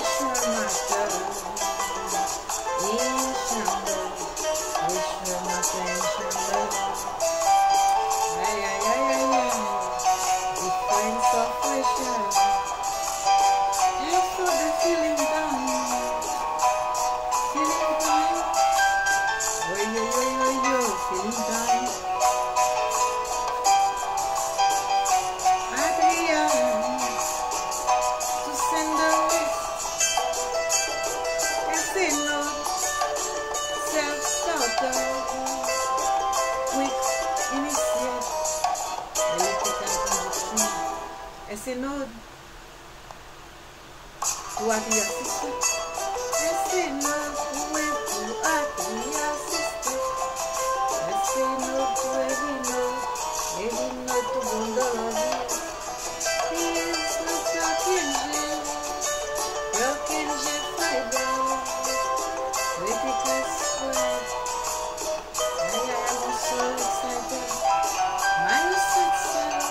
Esse node do atria systole. Esse node do atria systole. Esse node do every node do gondola. Is no Pierre-Louis fiber. Vertical square. I am so excited. Minus 6 cells.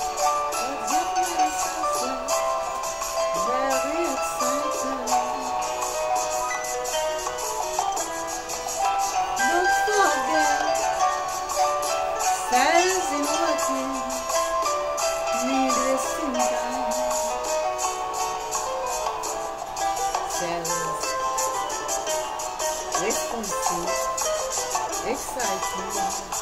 Very exciting. Don't forget, cells in working, need resting time. Cells, responsive, exciting.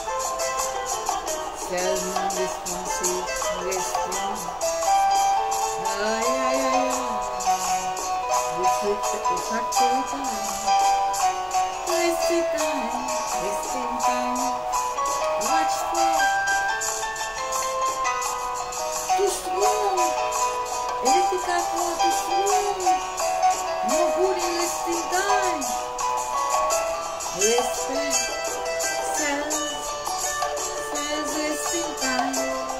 Cells non-responsive, resting. Refractory time. Wasting time. Watch for. Too slow. Electrical flow too slow. No good in wasting time. Respect. Cells wasting time.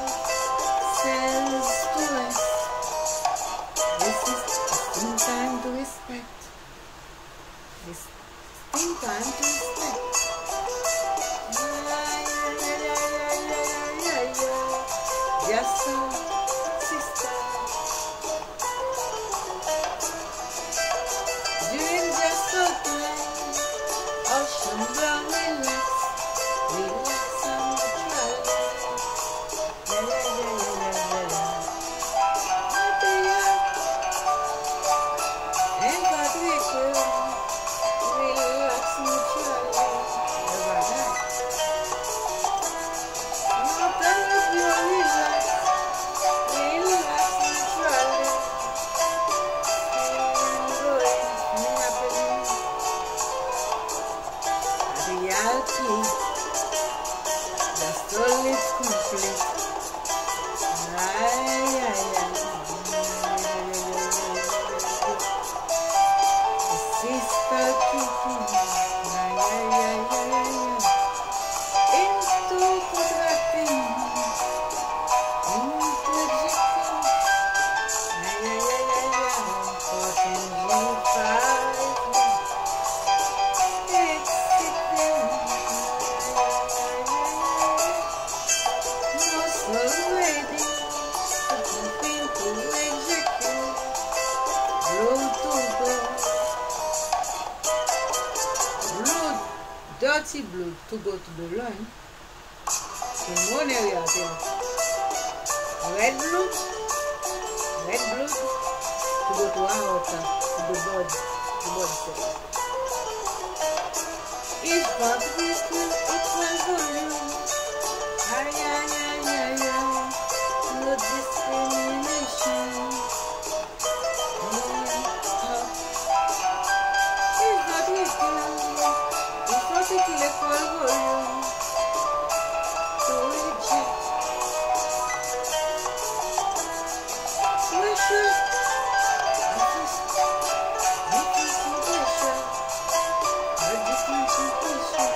Cells to rest. This is in time to respect. It's in time to respect. Just so, sister. During just so time, ocean brown relax and try. And ventricle, relax naturally. Never die. No time if you relax naturally. And going, happening. Reality, just all is complete. Sister kicking, into contracting, into ejecting, exiting, muscle waiting, pumping to ejecting, blow to go. Blood, dirty blood to go to the lung. In one area there. Red blood to go to aorta, to the blood cells. Each ventricle equals volume. No discrimination. Particular volume to reject pressure, decreasing pressure, decreasing pressure.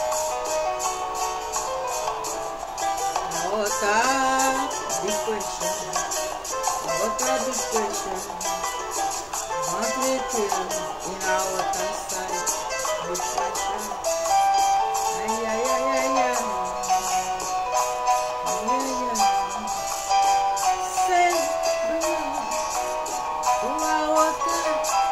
Water depression, ventricle in our water side depression. Send blood to our water.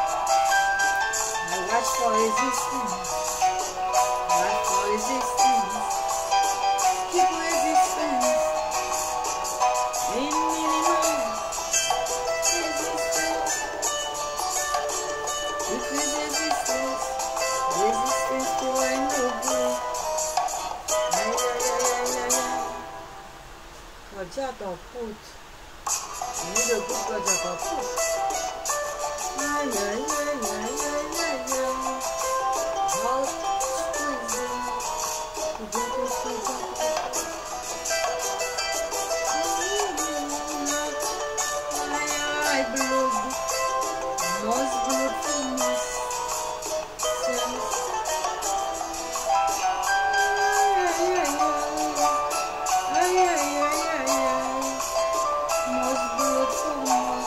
Watch for resistance. Watch for resistance. Keep resistance. In minimum resistance. Increase resistance. Resistance to end of good. Kajat or put. You need a good kajat or put. How squeezing. Blood. Most blood from us. Cells. Most blood from us.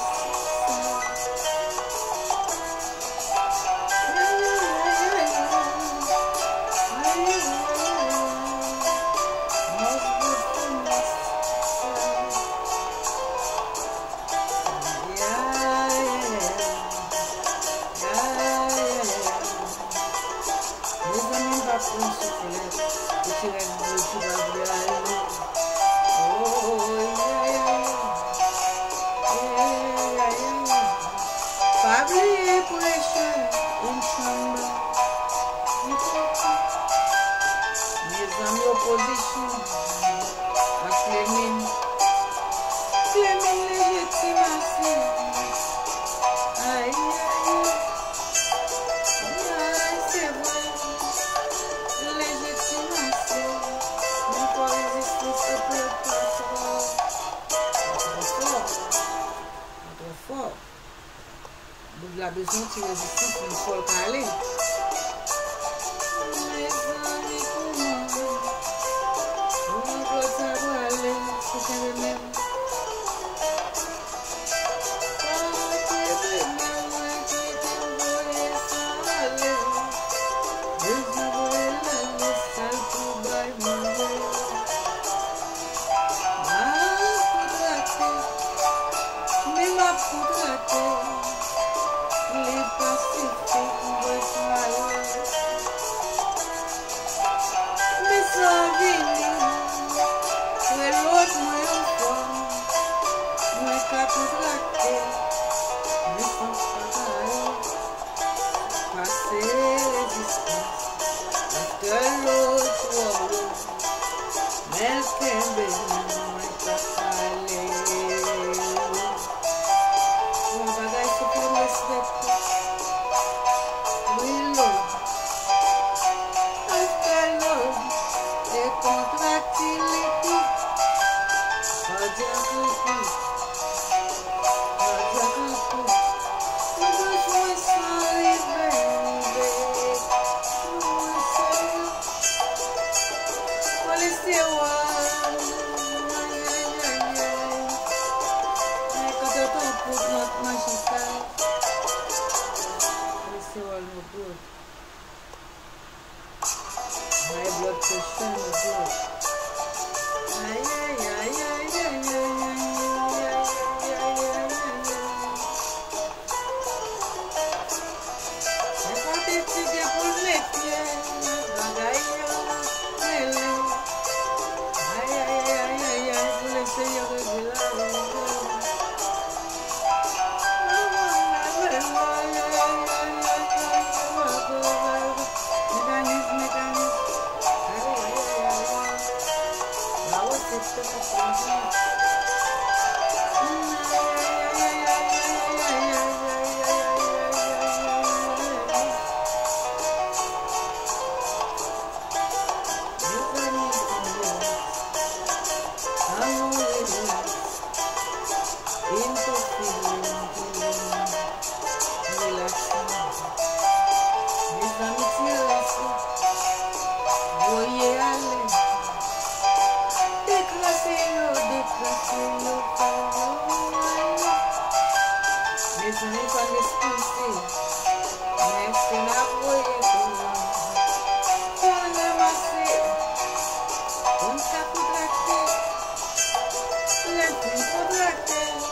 Claiming legitimacy. Legitimacy. For resistance to blood protocol. La besoin de résistance une folle calée. Mes amis, comment doit savoir aller, c'est un remède.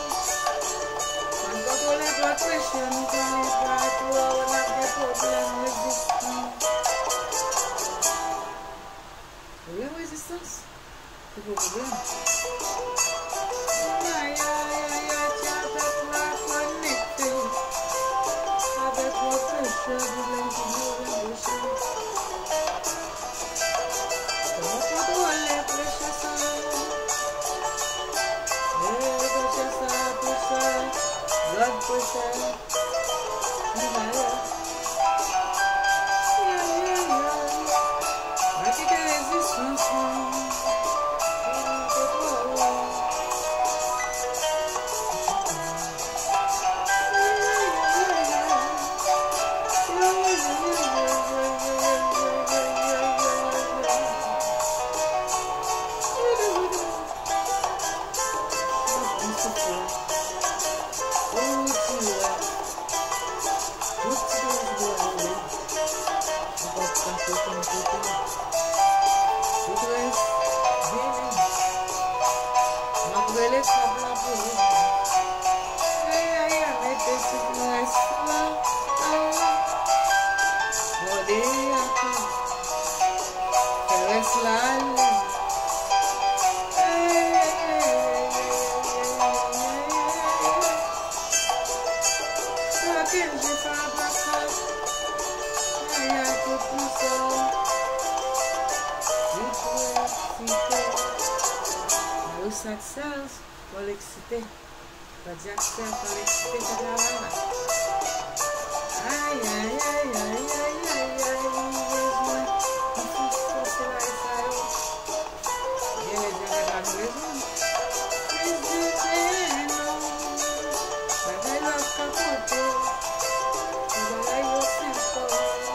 Hypertension, tout problème. Aïe, aïe, aïe, aïe, tu as la connecté. Avec votre chef, vous l'avez dit, comment contrôler le pressure ça? Blood pressure. Pratique résistance. Cells pour l'exciter. Cardiac cells pour l'exciter. Aïe, aïe, aïe, aïe, aïe, aïe, aïe, besoin. Il faut se passer là et ça. Et les gens regardent les gens. Les yeux non. La belle offre capote. La belle offre simple.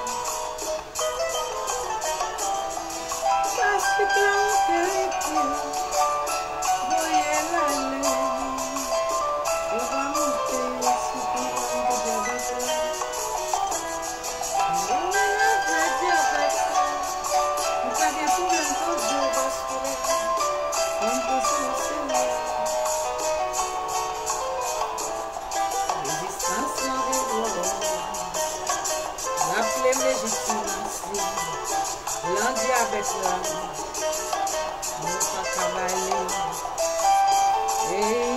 Parce que tu as Legitimacy, l'andiabète là, nous pas travailler.